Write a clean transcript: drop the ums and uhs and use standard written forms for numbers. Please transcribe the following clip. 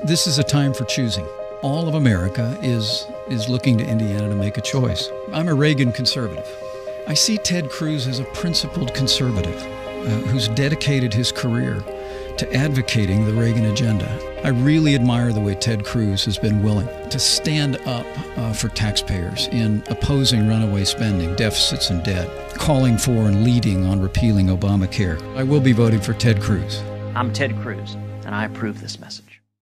This is a time for choosing. All of America is looking to Indiana to make a choice. I'm a Reagan conservative. I see Ted Cruz as a principled conservative who's dedicated his career to advocating the Reagan agenda. I really admire the way Ted Cruz has been willing to stand up for taxpayers in opposing runaway spending, deficits, and debt, calling for and leading on repealing Obamacare. I will be voting for Ted Cruz. I'm Ted Cruz, and I approve this message.